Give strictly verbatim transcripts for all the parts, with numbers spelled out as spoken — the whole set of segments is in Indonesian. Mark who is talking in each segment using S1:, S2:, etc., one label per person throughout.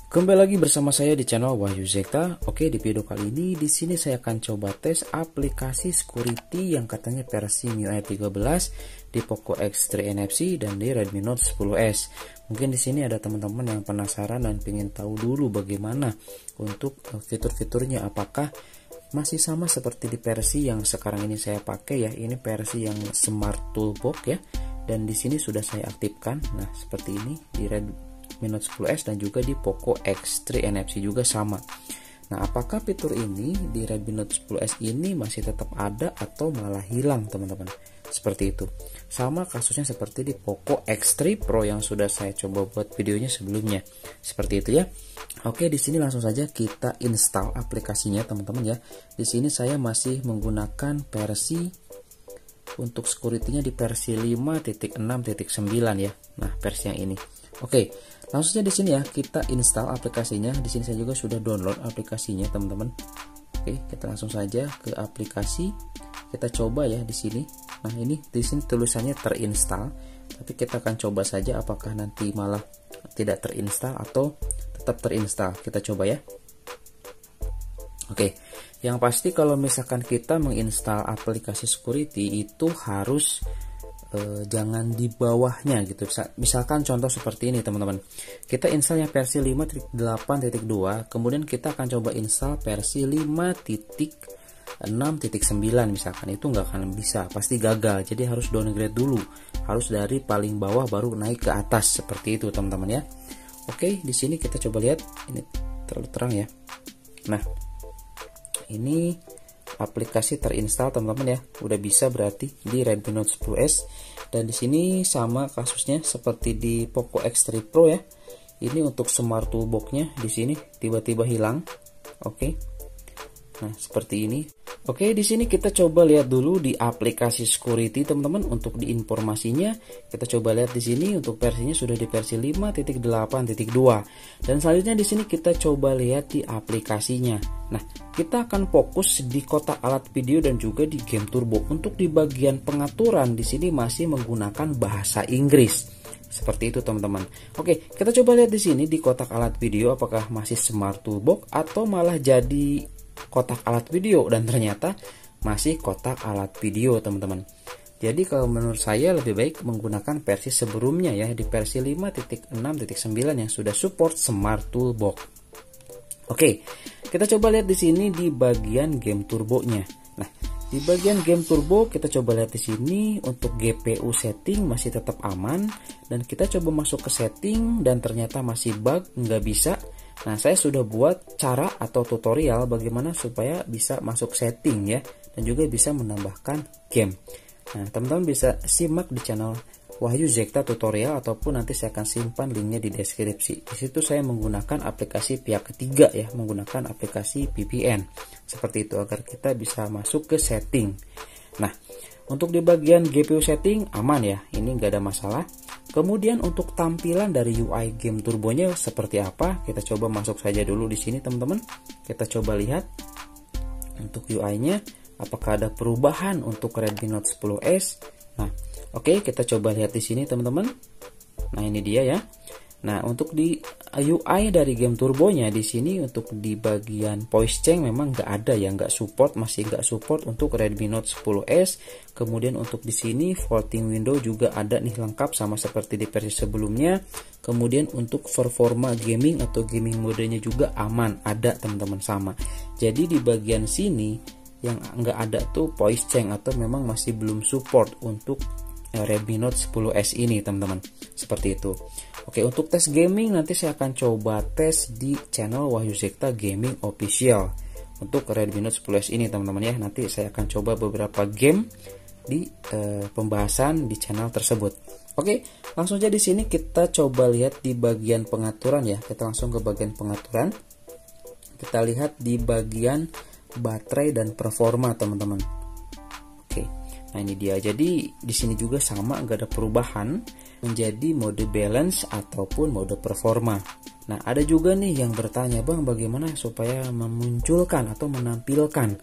S1: Kembali lagi bersama saya di channel Wahyu Zekta. Oke, di video kali ini di sini saya akan coba tes aplikasi security yang katanya versi M I U I tiga belas di Poco X tiga N F C dan di Redmi Note sepuluh S. Mungkin di sini ada teman-teman yang penasaran dan ingin tahu dulu bagaimana untuk fitur-fiturnya, apakah masih sama seperti di versi yang sekarang ini saya pakai ya. Ini versi yang Smart Toolbox ya. Dan di sini sudah saya aktifkan. Nah, seperti ini di Redmi Note sepuluh S dan juga di Poco X tiga N F C juga sama. Nah, apakah fitur ini di Redmi Note sepuluh S ini masih tetap ada atau malah hilang, teman-teman? Seperti itu. Sama kasusnya seperti di Poco X tiga Pro yang sudah saya coba buat videonya sebelumnya. Seperti itu ya. Oke, di sini langsung saja kita install aplikasinya, teman-teman ya. Di sini saya masih menggunakan versi untuk security-nya di versi lima titik enam titik sembilan ya. Nah, versi yang ini. Oke, langsung saja di sini ya kita install aplikasinya. Di sini saya juga sudah download aplikasinya, teman-teman. Oke, kita langsung saja ke aplikasi. Kita coba ya di sini. Nah, ini di sini tulisannya terinstall, tapi kita akan coba saja apakah nanti malah tidak terinstall atau tetap terinstall. Kita coba ya. Oke, yang pasti kalau misalkan kita menginstal aplikasi security itu harus Eh, jangan di bawahnya gitu. Misalkan contoh seperti ini, teman-teman. Kita install yang versi lima titik delapan titik dua, kemudian kita akan coba install versi lima titik enam titik sembilan misalkan. Itu nggak akan bisa, pasti gagal. Jadi harus downgrade dulu. Harus dari paling bawah baru naik ke atas seperti itu, teman-teman ya. Oke, di sini kita coba lihat. Ini terlalu terang ya. Nah, ini aplikasi terinstall, teman-teman ya. Udah bisa berarti di Redmi Note sepuluh S. Dan di sini sama kasusnya seperti di Poco X tiga Pro ya. Ini untuk Smart Toolbox-nya di sini tiba-tiba hilang. Oke. Nah, seperti ini. Oke, di sini kita coba lihat dulu di aplikasi security, teman-teman. Untuk di informasinya, kita coba lihat di sini untuk versinya sudah di versi lima titik delapan titik dua. Dan selanjutnya di sini kita coba lihat di aplikasinya. Nah, kita akan fokus di kotak alat video dan juga di game turbo. Untuk di bagian pengaturan di sini masih menggunakan bahasa Inggris. Seperti itu, teman-teman. Oke, kita coba lihat di sini di kotak alat video apakah masih Smart Toolbox atau malah jadi kotak alat video, dan ternyata masih kotak alat video, teman-teman. Jadi kalau menurut saya lebih baik menggunakan versi sebelumnya ya, di versi lima titik enam titik sembilan yang sudah support Smart Toolbox. Oke, kita coba lihat di sini di bagian game turbonya. Nah, di bagian game turbo kita coba lihat di sini untuk G P U setting masih tetap aman, dan kita coba masuk ke setting dan ternyata masih bug, nggak bisa. Nah, saya sudah buat cara atau tutorial bagaimana supaya bisa masuk setting ya, dan juga bisa menambahkan game. Nah, teman-teman bisa simak di channel Wahyu Zekta tutorial, ataupun nanti saya akan simpan linknya di deskripsi. Di situ saya menggunakan aplikasi pihak ketiga ya, menggunakan aplikasi V P N. Seperti itu agar kita bisa masuk ke setting. Nah, untuk di bagian G P U setting aman ya, ini nggak ada masalah. Kemudian untuk tampilan dari U I game turbonya seperti apa, kita coba masuk saja dulu di sini, teman-teman. Kita coba lihat untuk U I-nya apakah ada perubahan untuk Redmi Note sepuluh S. Nah, oke, kita coba lihat di sini, teman-teman. Nah, ini dia ya. Nah, untuk di U I dari game turbonya di sini untuk di bagian voice change memang nggak ada ya, nggak support, masih nggak support untuk Redmi Note sepuluh S. Kemudian untuk di sini folding window juga ada nih, lengkap sama seperti di versi sebelumnya. Kemudian untuk performa gaming atau gaming modenya juga aman, ada, teman-teman, sama. Jadi di bagian sini yang nggak ada tuh voice change atau memang masih belum support untuk Redmi Note sepuluh S ini, teman-teman. Seperti itu. Oke, untuk tes gaming nanti saya akan coba tes di channel Wahyu Zekta Gaming Official untuk Redmi Note sepuluh S ini, teman-teman ya. Nanti saya akan coba beberapa game di eh, pembahasan di channel tersebut. Oke, langsung aja di sini kita coba lihat di bagian pengaturan ya. Kita langsung ke bagian pengaturan. Kita lihat di bagian baterai dan performa, teman-teman. Oke. Nah, ini dia. Jadi di sini juga sama, nggak ada perubahan menjadi mode balance ataupun mode performa. Nah, ada juga nih yang bertanya, Bang, bagaimana supaya memunculkan atau menampilkan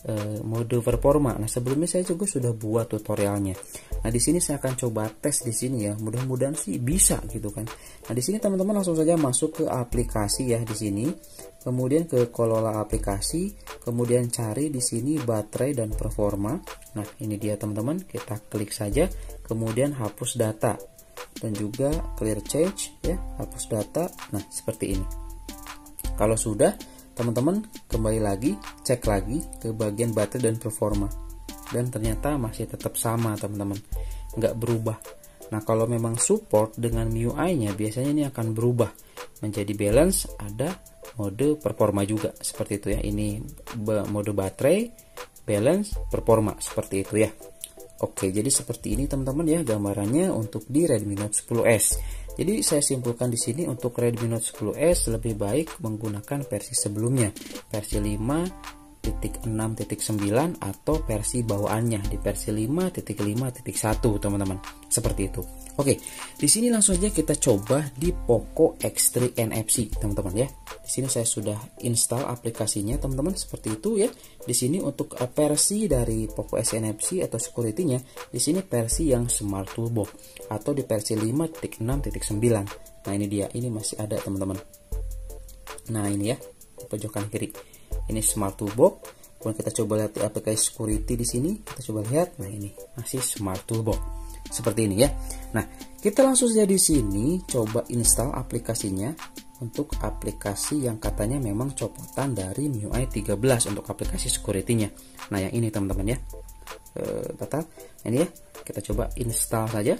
S1: e, mode performa. Nah, sebelumnya saya juga sudah buat tutorialnya. Nah, di sini saya akan coba tes di sini ya. Mudah-mudahan sih bisa gitu kan. Nah, di sini teman-teman langsung saja masuk ke aplikasi ya di sini. Kemudian ke kelola aplikasi, kemudian cari di sini baterai dan performa. Nah, ini dia teman-teman, kita klik saja, kemudian hapus data dan juga clear change ya, hapus data. Nah, seperti ini. Kalau sudah, teman-teman kembali lagi, cek lagi ke bagian baterai dan performa. Dan ternyata masih tetap sama teman-teman, nggak berubah. Nah, kalau memang support dengan M I U I-nya, biasanya ini akan berubah menjadi balance, ada mode performa juga seperti itu ya. Ini mode baterai, balance, performa seperti itu ya. Oke, jadi seperti ini teman-teman ya gambarannya untuk di Redmi Note sepuluh S. Jadi saya simpulkan di sini untuk Redmi Note sepuluh S lebih baik menggunakan versi sebelumnya, versi lima titik enam titik sembilan atau versi bawaannya di versi lima titik lima titik satu teman-teman. Seperti itu. Oke, di sini langsung aja kita coba di Poco X tiga N F C teman-teman ya. Di sini saya sudah install aplikasinya teman-teman seperti itu ya. Di sini untuk versi dari Poco X N F C atau security-nya, di sini versi yang Smart Toolbox atau di versi lima titik enam titik sembilan. Nah, ini dia, ini masih ada teman-teman. Nah, ini ya, di pojokan kiri. Ini Smart Toolbox. Kemudian kita coba lihat di aplikasi security di sini, kita coba lihat. Nah, ini masih Smart Toolbox. Seperti ini ya. Nah, kita langsung saja di sini coba install aplikasinya untuk aplikasi yang katanya memang copotan dari M I U I tiga belas untuk aplikasi security-nya. Nah, yang ini teman-teman ya. E, batal. Ini ya. Kita coba install saja.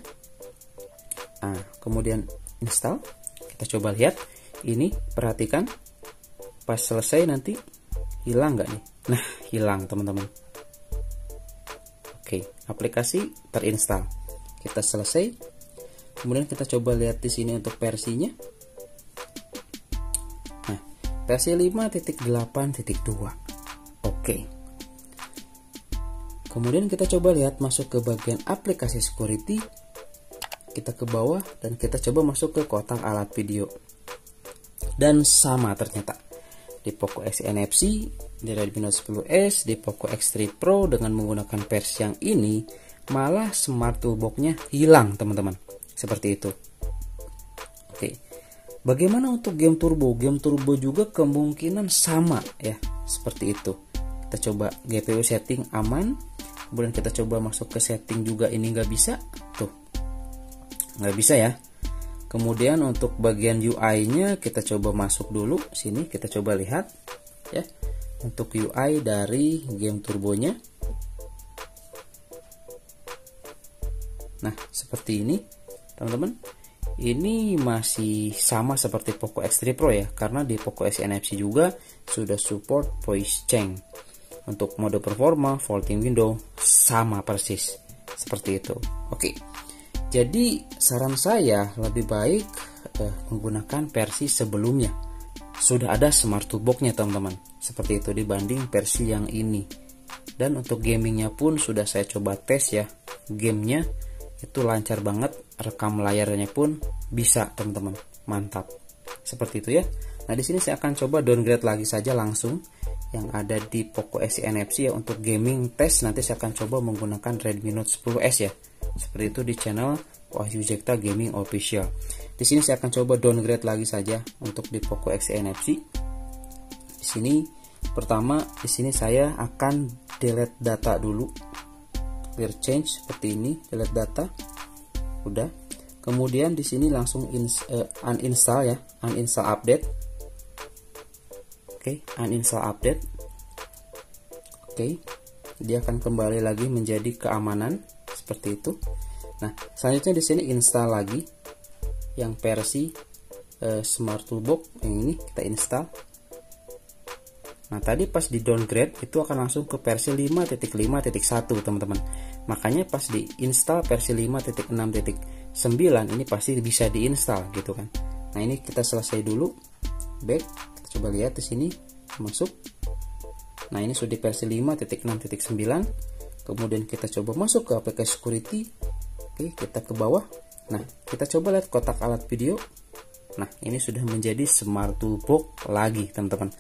S1: Nah, kemudian install. Kita coba lihat. Ini perhatikan. Pas selesai nanti hilang nggak nih? Nah, hilang teman-teman. Oke, aplikasi terinstall. Kita selesai. Kemudian kita coba lihat di sini untuk versinya. Nah, versi lima titik delapan titik dua. Oke. Kemudian kita coba lihat masuk ke bagian aplikasi security. Kita ke bawah dan kita coba masuk ke kotak alat video. Dan sama ternyata. Di Poco X N F C, di Redmi Note sepuluh S, di Poco X tiga Pro dengan menggunakan versi yang ini, malah Smart Toolbox-nya hilang teman-teman. Seperti itu. Oke. Bagaimana untuk game turbo? Game turbo juga kemungkinan sama ya, seperti itu. Kita coba G P U setting aman. Kemudian kita coba masuk ke setting juga, ini nggak bisa. Tuh. Nggak bisa ya. Kemudian untuk bagian U I-nya kita coba masuk dulu sini, kita coba lihat ya. Untuk U I dari game turbonya. Nah, seperti ini teman-teman. Ini masih sama seperti Poco X tiga Pro ya, karena di Poco X N F C juga sudah support voice change. Untuk mode performa, folding window sama persis seperti itu. Oke. Jadi saran saya lebih baik eh, menggunakan versi sebelumnya. Sudah ada Smart Toolbox-nya teman-teman. Seperti itu dibanding versi yang ini. Dan untuk gamingnya pun sudah saya coba tes ya. Gamenya itu lancar banget. Rekam layarnya pun bisa teman-teman. Mantap. Seperti itu ya. Nah, di sini saya akan coba downgrade lagi saja langsung yang ada di Poco X N F C ya. Untuk gaming test nanti saya akan coba menggunakan Redmi Note sepuluh S ya. Seperti itu di channel Wahyu Zekta Gaming Official. Di sini saya akan coba downgrade lagi saja untuk di Poco X N F C. Di sini pertama di sini saya akan delete data dulu. Clear change seperti ini, delete data. Udah. Kemudian di sini langsung ins, uh, uninstall ya, uninstall update. Oke, okay, uninstall update. Oke. Okay. Dia akan kembali lagi menjadi keamanan seperti itu. Nah, selanjutnya di sini install lagi yang versi uh, Smart Toolbox yang ini kita install. Nah, tadi pas di downgrade itu akan langsung ke versi lima titik lima titik satu teman-teman. Makanya pas di install versi lima titik enam titik sembilan ini pasti bisa diinstal gitu kan. Nah, ini kita selesai dulu. Back, kita coba lihat di sini masuk. Nah, ini sudah di versi lima titik enam titik sembilan. Kemudian kita coba masuk ke aplikasi security. Oke, kita ke bawah. Nah, kita coba lihat kotak alat video. Nah, ini sudah menjadi Smart Toolbox lagi, teman-teman.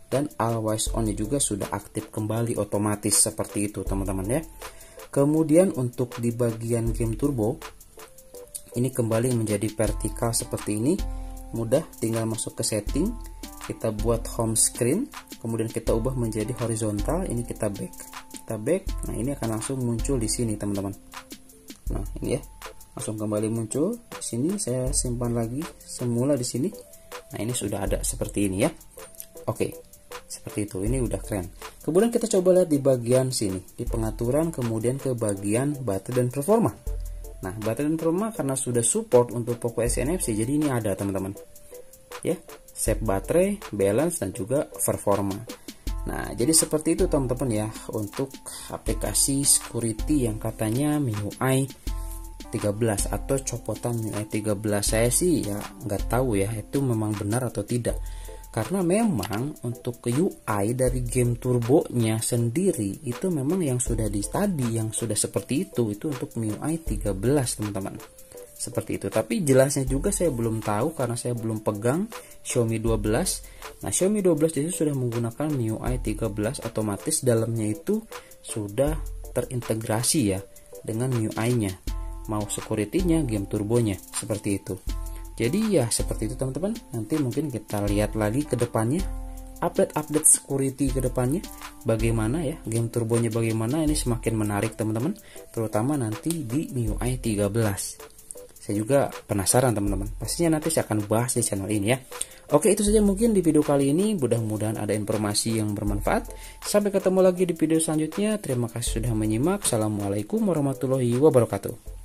S1: dan always on-nya juga sudah aktif kembali otomatis seperti itu teman-teman ya. Kemudian untuk di bagian game turbo ini kembali menjadi vertikal seperti ini. Mudah, tinggal masuk ke setting, kita buat home screen, kemudian kita ubah menjadi horizontal. Ini kita back, kita back. Nah ini akan langsung muncul di sini teman-teman. Nah ini ya, langsung kembali muncul di sini. Saya simpan lagi semula di sini. Nah ini sudah ada seperti ini ya. Oke, seperti itu. Ini udah keren. Kemudian kita coba lihat di bagian sini, di pengaturan, kemudian ke bagian baterai dan performa. Nah, baterai dan performa karena sudah support untuk Poco S N F C, jadi ini ada teman-teman. Ya, save baterai, balance dan juga performa. Nah, jadi seperti itu teman-teman ya untuk aplikasi security yang katanya M I U I tiga belas atau copotan M I U I tiga belas. Saya sih ya nggak tahu ya itu memang benar atau tidak. Karena memang untuk ke U I dari game turbonya sendiri itu memang yang sudah di study, yang sudah seperti itu, itu untuk M I U I tiga belas teman-teman. Seperti itu. Tapi jelasnya juga saya belum tahu karena saya belum pegang Xiaomi dua belas. Nah Xiaomi dua belas itu sudah menggunakan M I U I tiga belas otomatis, dalamnya itu sudah terintegrasi ya dengan M I U I-nya. Mau security-nya, game turbonya, seperti itu. Jadi ya seperti itu teman-teman. Nanti mungkin kita lihat lagi ke depannya, update-update security ke depannya bagaimana ya, game turbonya bagaimana. Ini semakin menarik teman-teman, terutama nanti di M I U I tiga belas. Saya juga penasaran teman-teman. Pastinya nanti saya akan bahas di channel ini ya. Oke, itu saja mungkin di video kali ini. Mudah-mudahan ada informasi yang bermanfaat. Sampai ketemu lagi di video selanjutnya. Terima kasih sudah menyimak. Assalamualaikum warahmatullahi wabarakatuh.